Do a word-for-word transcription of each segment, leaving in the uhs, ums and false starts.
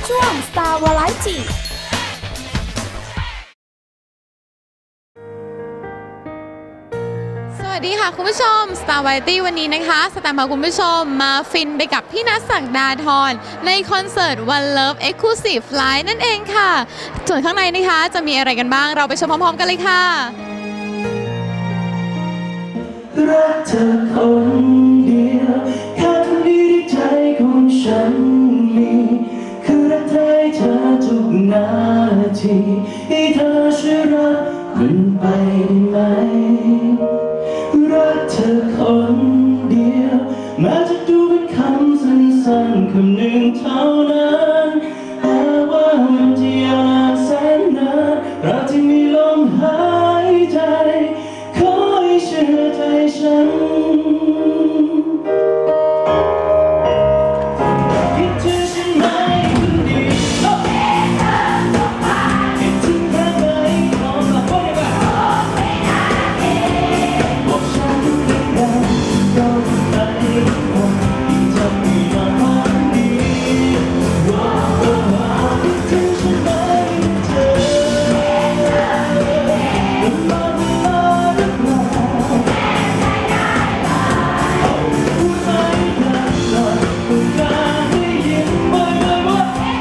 ช่วง Star Variety สวัสดีค่ะคุณผู้ชม Star Variety วันนี้นะคะสแตมพาคุณผู้ชมมาฟินไปกับพี่นัทศักดาธรในคอนเสิร์ต One Love Exclusive Live นั่นเองค่ะส่วนข้างในนะคะจะมีอะไรกันบ้างเราไปชมพร้อมๆกันเลยค่ะรักเธอคนเดียวแค่คนเดียวที่ใจของฉันมีคือรักเธอเธอทุกนาทีให้เธอช่วยรักมันไปได้ไหมรักเธอคนเดียวแม้จะดูเป็นคำสั้นๆคำหนึ่งเท่านั้นแต่ว่ามันจะยาวนานแสนนานรักที่มีลมหายใจขอให้เชื่อใจฉันคิดถึงฉันไหมคนเดียวคิดถึงแค่ไหนลองมาพูดได้ไหมบอกฉันได้ก็ไปว่าที่จะมีมาวันนี้ว่าว่าคิดถึงฉันไหมเธอมันมาเวลาหรือเปล่าพูดไม่ได้หรอกต้องการได้ยินบ่อยๆว่า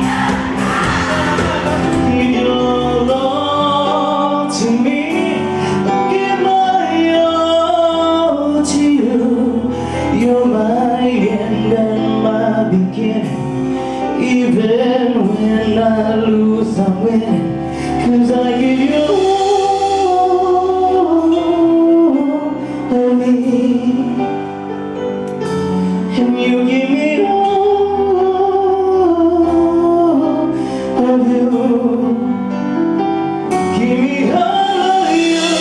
You're all to me, give my all to you. You're my end and my beginning. Even when I lose, I win. 'Cause I give you all of me, and you give me all of you. Give me all of you,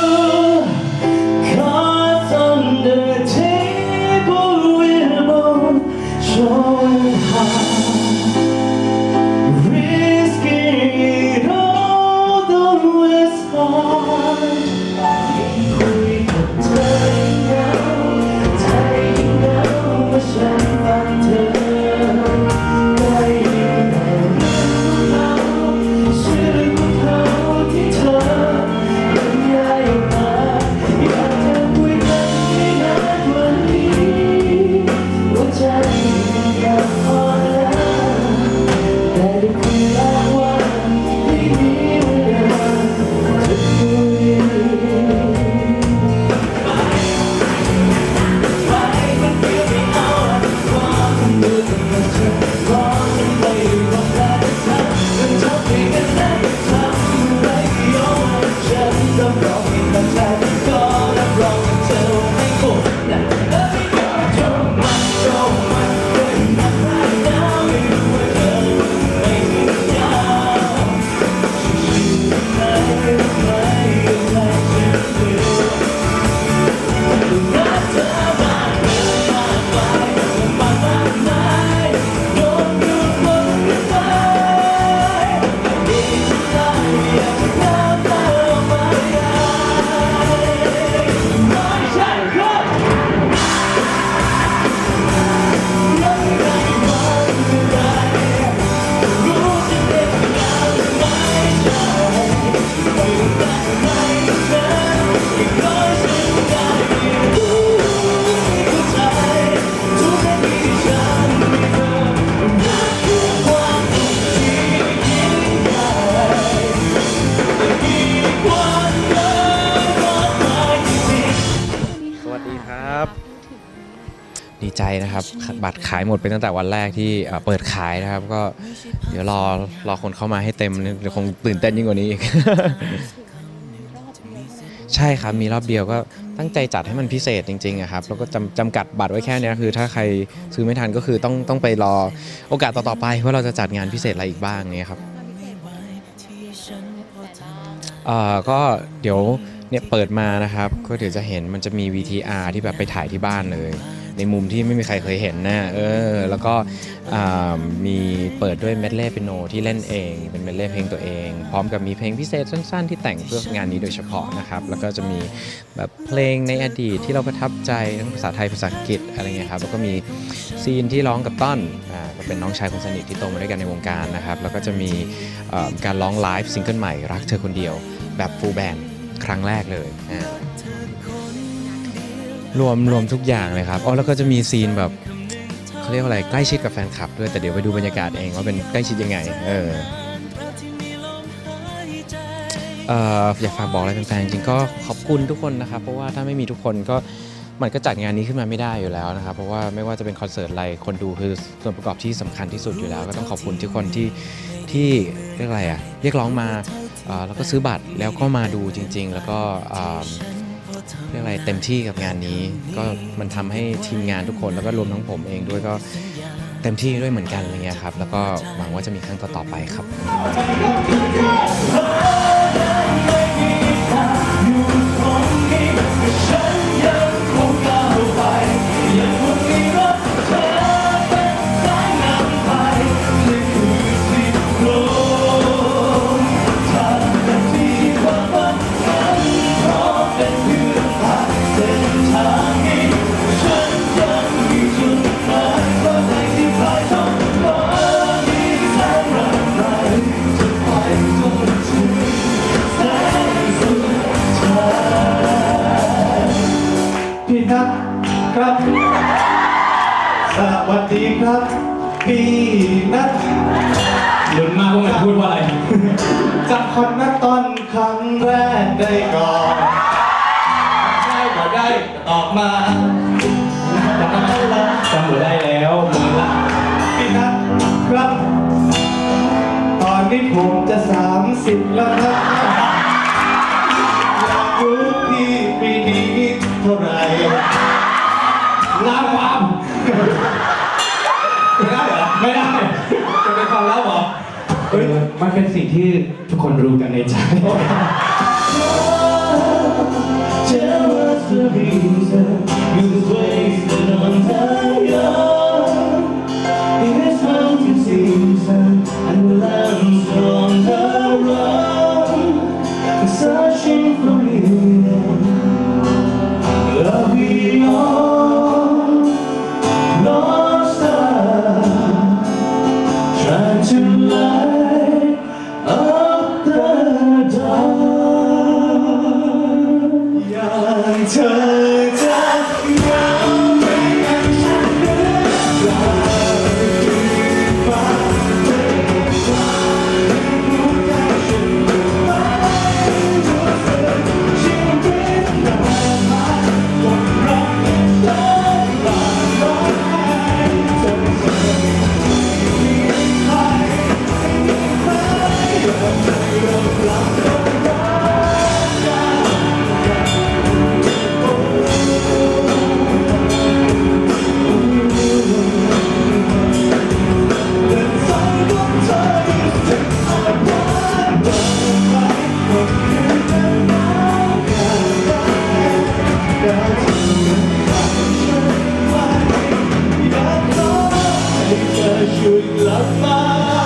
'cause on the table we're both showing how risking it all, though it's hard. คุยกับเธอแล้วใจแล้วว่าฉันฟังเธอได้ยินแต่เรื่องราวชื่อของเขาที่เธอบรรยายออกมาอยากจะคุยกันให้นานกว่านี้หัวใจอยากพอแล้วแต่ได้คุยหลายวันไม่มีเวลาจะคุยดีใจนะครับบัตรขายหมดไปตั้งแต่วันแรกที่เปิดขายนะครับก็เดี๋ยวรอรอคนเข้ามาให้เต็มเดี๋ยวคงตื่นเต้นยิ่งกว่านี้อีก ใช่ครับมีรอบเดียวก็ตั้งใจจัดให้มันพิเศษจริงๆครับแล้วก็จำจำกัดบัตรไว้แค่นี้คือถ้าใครซื้อไม่ทันก็คือต้องต้องไปรอโอกาสต่อๆไปว่าเราจะจัดงานพิเศษอะไรอีกบ้างเงี้ยครับเอ่อก็เดี๋ยวเนี่ยเปิดมานะครับก็เดี๋ยวจะเห็นมันจะมี วี ที อาร์ ที่แบบไปถ่ายที่บ้านเลยในมุมที่ไม่มีใครเคยเห็นนะเออแล้วก็มีเปิดด้วยเมดเล่เปียโนที่เล่นเองเป็นเมดเล่เพลงตัวเองพร้อมกับมีเพลงพิเศษสั้นๆที่แต่งเพื่องานนี้โดยเฉพาะนะครับแล้วก็จะมีแบบเพลงในอดีตที่เราประทับใจทั้งภาษาไทยภาษาอังกฤษอะไรเงี้ยครับแล้วก็มีซีนที่ร้องกับต้นอ่าก็เป็นน้องชายคนสนิทที่โตมาด้วยกันในวงการนะครับแล้วก็จะมีการร้องไลฟ์ซิงเกิลใหม่รักเธอคนเดียวแบบฟูลแบนด์ครั้งแรกเลยอ่ารวมรวมทุกอย่างเลยครับอ๋อแล้วก็จะมีซีนแบบเขาเรียกว่าอะไรใกล้ชิดกับแฟนคลับด้วยแต่เดี๋ยวไปดูบรรยากาศเองว่าเป็นใกล้ชิดยังไงเออเอ่ออยากฝากบอกอะไรแฟนๆจริงก็ขอบคุณทุกคนนะครับเพราะว่าถ้าไม่มีทุกคนก็มันก็จัดงานนี้ขึ้นมาไม่ได้อยู่แล้วนะครับเพราะว่าไม่ว่าจะเป็นคอนเสิร์ตอะไรคนดูคือส่วนประกอบที่สำคัญที่สุดอยู่แล้วก็ต้องขอบคุณทุกคนที่ที่เรียกอะไรอ่ะเรียกร้องมาแล้วก็ซื้อบัตรแล้วก็มาดูจริงๆแล้วก็เรียกอะไรเต็มที่กับงานนี้ก็มันทำให้ทีมงานทุกคนแล้วก็รวมทั้งผมเองด้วยก็เต็มที่ด้วยเหมือนกันอะไรเงี้ยครับแล้วก็หวังว่าจะมีครั้งต่อๆไปครับครับสวัสดีครับพี่นัทหลุดมากว่ามันพูดว่าอะไรจับคนนัทตอนครั้งแรกได้ก่อนได้ก็ได้ออกมาจำได้แล้วจำได้แล้วมือละพี่นัทครับตอนนี้ผมจะสามสิบแล้วครับอยากรู้พี่ปีนี้เท่าไหร่ลาความไม่ได้เหรอไม่ได้จะเป็นความลับเหรอเฮ้ยมันเป็นสิ่งที่ทุกคนรู้กันในใจ Tell us the reason you wasted on the young in this mountain season and the lambs on the run searching for meaning love beyond lost stars trying to light up the dark อยากเธอจะเหงาไม่ให้ฉันเดินกลับฟ้าเดินฟ้ารู้ใจฉันไม่รู้สึกชีวิตนานมาหมดรักและบาดร้อนเธอเธอมีใครมีใครยอมใจยอมรับความรักช่วยกลับมา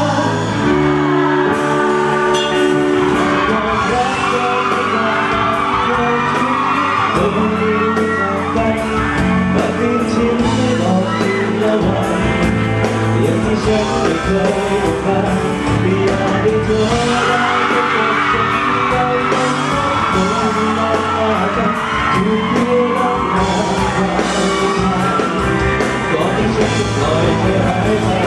ความรักเราไม่ได้เราที่เราไม่รู้จักกันแต่ที่ทิ้งไม่บอกทีละวันอย่างที่ฉันไม่เคยฟังไม่อยากได้เธอเราจะเก็บฉันเราต้องต้องมาว่ากันทุกเรื่องราวความก่อนที่ฉันจะปล่อยเธอหายไป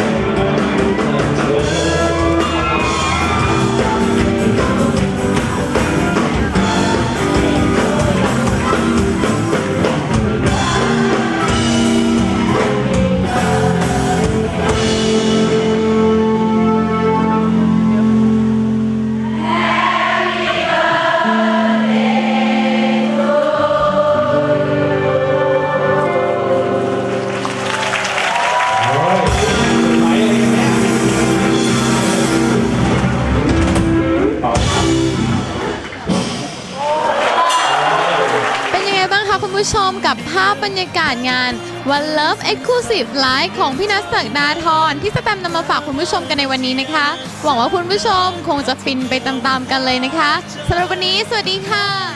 บรรยากาศงาน One Love Exclusive Live ของพี่นัทศักดาธรที่สแตมป์นำมาฝากคุณผู้ชมกันในวันนี้นะคะหวังว่าคุณผู้ชมคงจะฟินไปตามๆกันเลยนะคะสำหรับวันนี้สวัสดีค่ะ